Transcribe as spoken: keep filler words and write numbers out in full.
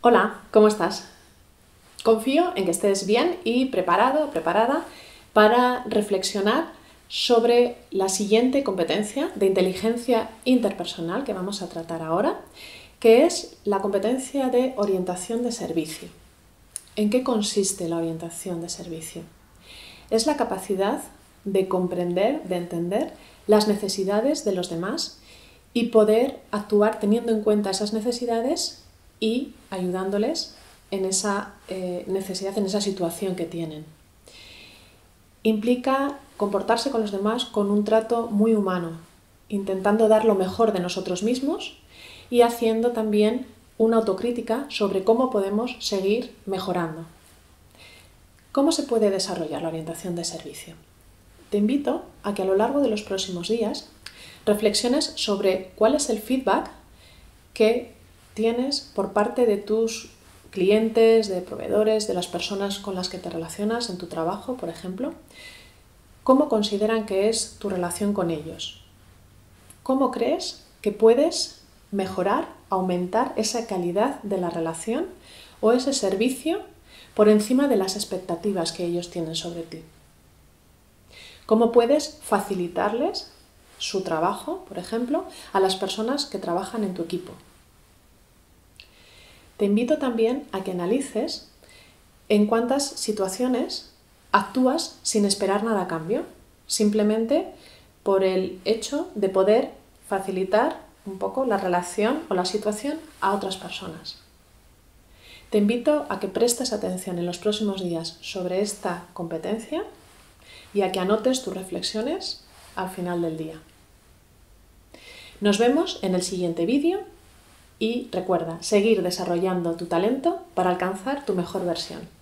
Hola, ¿cómo estás? Confío en que estés bien y preparado, preparada para reflexionar sobre la siguiente competencia de inteligencia interpersonal que vamos a tratar ahora, que es la competencia de orientación de servicio. ¿En qué consiste la orientación de servicio? Es la capacidad de comprender, de entender las necesidades de los demás y poder actuar teniendo en cuenta esas necesidades y ayudándoles en esa eh, necesidad, en esa situación que tienen. Implica comportarse con los demás con un trato muy humano, intentando dar lo mejor de nosotros mismos y haciendo también una autocrítica sobre cómo podemos seguir mejorando. ¿Cómo se puede desarrollar la orientación de servicio? Te invito a que a lo largo de los próximos días reflexiones sobre cuál es el feedback que tienes por parte de tus clientes, de proveedores, de las personas con las que te relacionas en tu trabajo, por ejemplo. ¿Cómo consideran que es tu relación con ellos? ¿Cómo crees que puedes mejorar, aumentar esa calidad de la relación o ese servicio por encima de las expectativas que ellos tienen sobre ti? ¿Cómo puedes facilitarles su trabajo, por ejemplo, a las personas que trabajan en tu equipo? Te invito también a que analices en cuántas situaciones actúas sin esperar nada a cambio, simplemente por el hecho de poder facilitar un poco la relación o la situación a otras personas. Te invito a que prestes atención en los próximos días sobre esta competencia y a que anotes tus reflexiones al final del día. Nos vemos en el siguiente vídeo y recuerda seguir desarrollando tu talento para alcanzar tu mejor versión.